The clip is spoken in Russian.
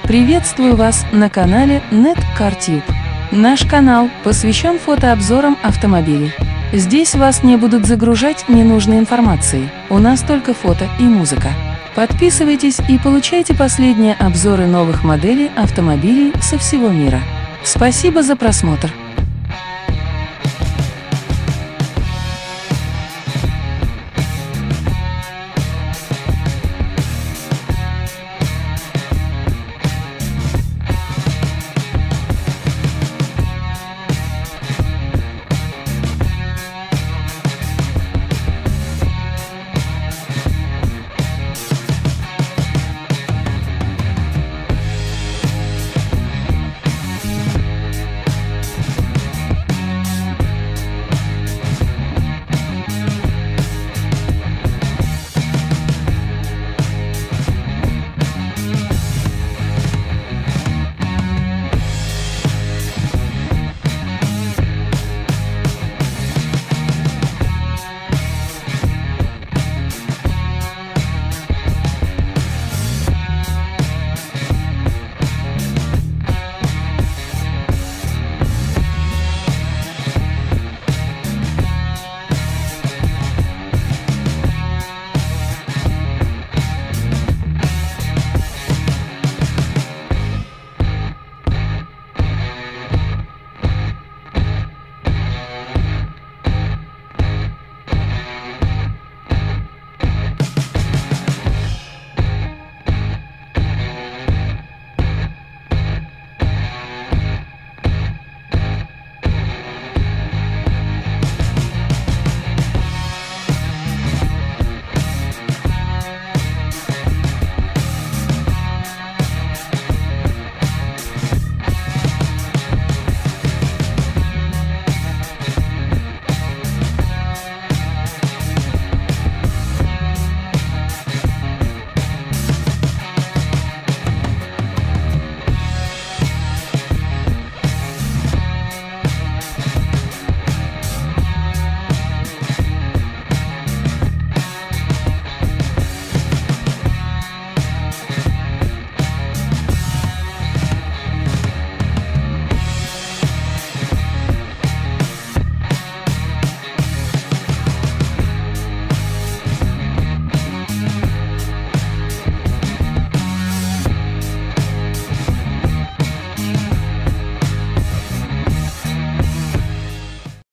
Приветствую вас на канале NetCarTube. Наш канал посвящен фотообзорам автомобилей. Здесь вас не будут загружать ненужной информацией, у нас только фото и музыка. Подписывайтесь и получайте последние обзоры новых моделей автомобилей со всего мира. Спасибо за просмотр!